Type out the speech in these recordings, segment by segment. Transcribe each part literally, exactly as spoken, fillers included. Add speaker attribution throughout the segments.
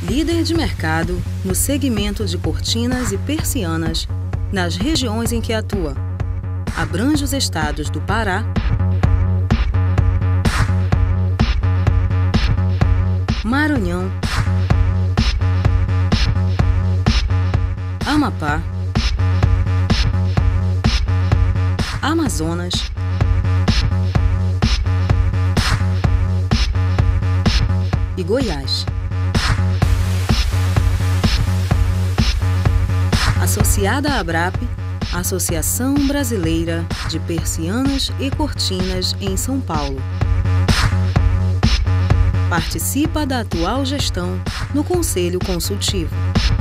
Speaker 1: Líder de mercado no segmento de cortinas e persianas nas regiões em que atua. Abrange os estados do Pará, Maranhão, Amapá, Amazonas, e Goiás. Associada à ABRAP, Associação Brasileira de Persianas e Cortinas em São Paulo. Participa da atual gestão no Conselho Consultivo.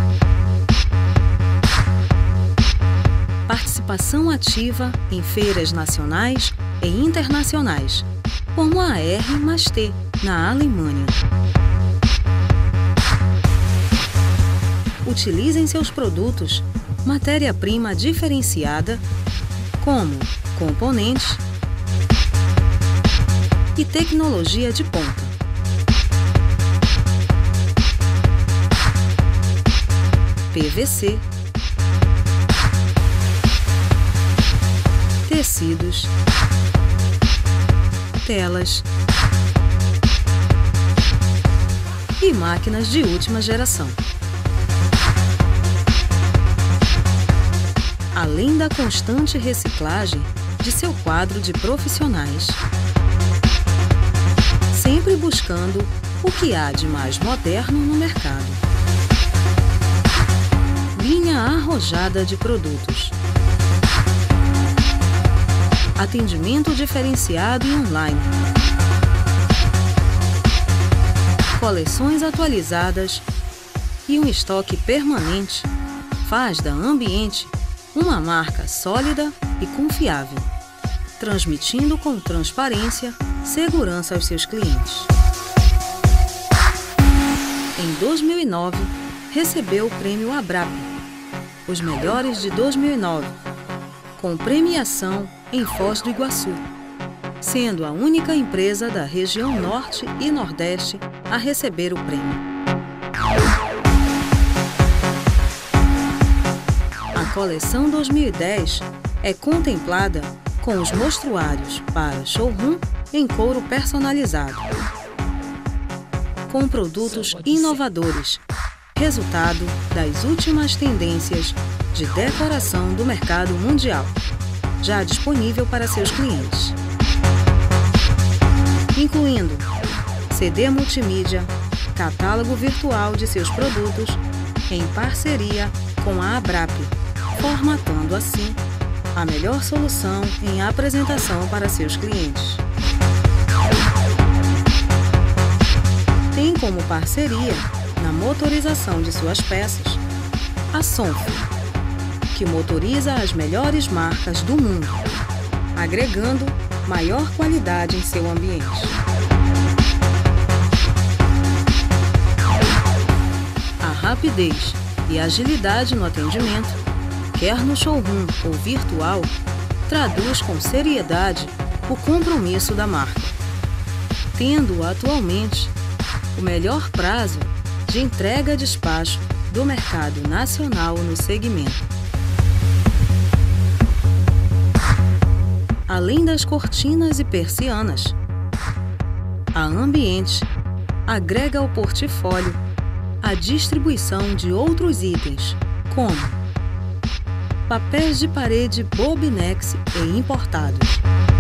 Speaker 1: Participação ativa em feiras nacionais e internacionais, como a R mais T, na Alemanha. Utiliza em seus produtos matéria-prima diferenciada, como componentes e tecnologia de ponta. P V C, tecidos, telas e máquinas de última geração. Além da constante reciclagem de seu quadro de profissionais, sempre buscando o que há de mais moderno no mercado. Linha arrojada de produtos. Atendimento diferenciado e online. Coleções atualizadas e um estoque permanente faz da Ambiente uma marca sólida e confiável, transmitindo com transparência segurança aos seus clientes. Em dois mil e nove, recebeu o prêmio ABRAP, os melhores de dois mil e nove, com premiação em Foz do Iguaçu, sendo a única empresa da região Norte e Nordeste a receber o prêmio. A coleção dois mil e dez é contemplada com os mostruários para showroom em couro personalizado, com produtos inovadores, resultado das últimas tendências de decoração do mercado mundial, já disponível para seus clientes, incluindo C D multimídia, catálogo virtual de seus produtos, em parceria com a ABRAP, formatando assim a melhor solução em apresentação para seus clientes. Tem como parceria na motorização de suas peças a Sonf, que motoriza as melhores marcas do mundo, agregando maior qualidade em seu ambiente. A rapidez e agilidade no atendimento, quer no showroom ou virtual, traduz com seriedade o compromisso da marca, tendo atualmente o melhor prazo de entrega e despacho do mercado nacional no segmento. Além das cortinas e persianas, a Ambiente agrega ao portfólio a distribuição de outros itens, como papéis de parede Bobinex e importados.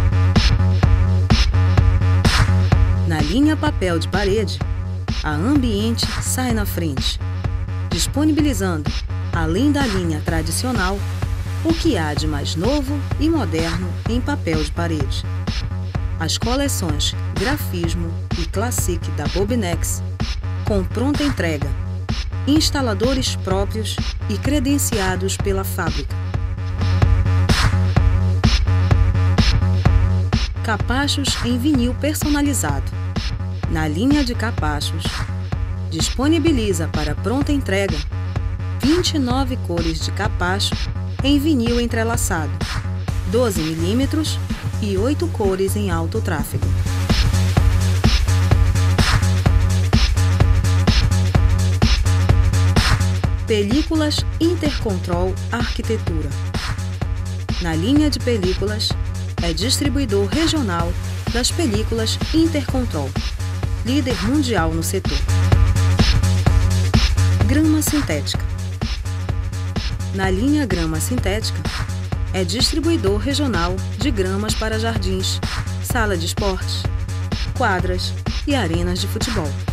Speaker 1: Na linha papel de parede, a Ambiente sai na frente, disponibilizando, além da linha tradicional, o que há de mais novo e moderno em papel de parede. As coleções Grafismo e Classic da Bobinex, com pronta entrega, instaladores próprios e credenciados pela fábrica. Capachos em vinil personalizado. Na linha de capachos, disponibiliza para pronta entrega vinte e nove cores de capacho em vinil entrelaçado, doze milímetros e oito cores em alto tráfego. Películas Intercontrol Arquitetura. Na linha de películas, é distribuidor regional das películas Intercontrol, líder mundial no setor. Grama sintética. Na linha grama sintética, é distribuidor regional de gramas para jardins, sala de esportes, quadras e arenas de futebol.